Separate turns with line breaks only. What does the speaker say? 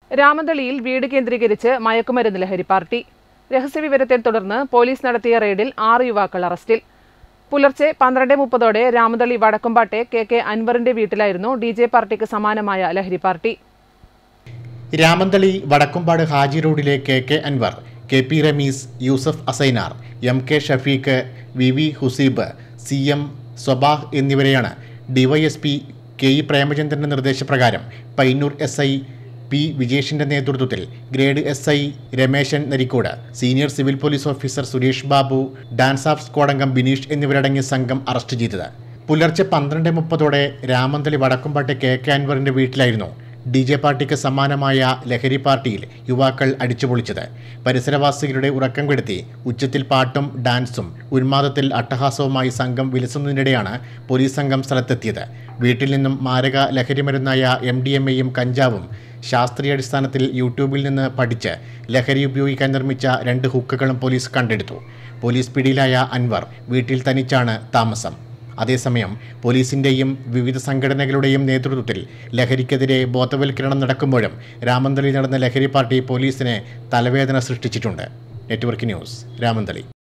രാമന്തളിയിൽ വീട് കേന്ദ്രീകരിച്ച് മയക്കുമരുന്ന് ലഹരി പാർട്ടി. രഹസ്യവിവരത്തെ തുടർന്ന് പോലീസ് നടത്തിയ റെയ്ഡിൽ 6 യുവാക്കൾ അറസ്റ്റിൽ. പുലർച്ചെ 12:30 രാമന്തളി വടക്കുംപാട്ടെ കെ അൻവറിന്റെ വീട്ടിലായിരുന്നു DJ പാർട്ടിക്ക് സമാനമായ ലഹരി പാർട്ടി.
രാമന്തളി വടക്കുംപാട് ഹാജി റോഡിലെ K Anwar, KP Ramees, Yusuf Asainar, MK Shafeeq, VV Huseeb, CM Swabah എന്നിവരെയാണ് DYSP KE പ്രേമചന്ദ്രന്റെ നിർദ്ദേശപ്രകാരം പയ്യന്നൂർ SI P വിജേഷിന്റെ നേതൃത്വത്തിൽ grade SI Rameshan Narikode, senior civil police officer Suresh Babu, DANSAF squad അംഗം ബിനീഷ് എന്നിവരടങ്ങിയ സംഘം അറസ്റ്റ് ചെയ്തത്. പുലർച്ചെ 12:30 രാമന്തളി വടക്കുംപാട്ടെ കെ അൻവറിന്റെ വീട്ടിലായിരുന്നു DJ പാർട്ടിക്ക് സമാനമായ ലഹരി പാർട്ടിയിൽ യുവാക്കൾ അടിച്ചുപൊളിച്ചത്. പരിസരവാസികളുടെ ഉറക്കം കെടുത്തി ഉച്ചത്തിൽ പാട്ടും ഡാൻസും ഉന്മാദത്തിൽ അട്ടഹാസവുമായി സംഘം വിലസുന്നതിനിടെയാണ് പോലീസ് സംഘം സ്ഥലത്തെത്തിയത്. വീട്ടിൽ നിന്നും മാരക ലഹരിമരുന്നായ MDMAയും കഞ്ചാവും ശാസ്ത്രീയാടിസ്ഥാനത്തിൽ യൂട്യൂബിൽ നിന്ന് പഠിച്ച് ലഹരി ഉപയോഗിക്കാൻ നിർമ്മിച്ച 2 ഹുക്കുകളും പോലീസ് കണ്ടെടുത്തു. പോലീസ് പിടിയിലായ അൻവർ വീട്ടിൽ തനിച്ചാണ് താമസം. അതേസമയം പോലീസിൻ്റെയും വിവിധ സംഘടനകളുടെയും നേതൃത്വത്തിൽ ലഹരിക്കെതിരെ ബോധവൽക്കരണം നടക്കുമ്പോഴും രാമന്തളിയിൽ നടന്ന ലഹരി പാർട്ടി പോലീസിന് തലവേദന സൃഷ്ടിച്ചിട്ടുണ്ട്. Network news, Ramanthali.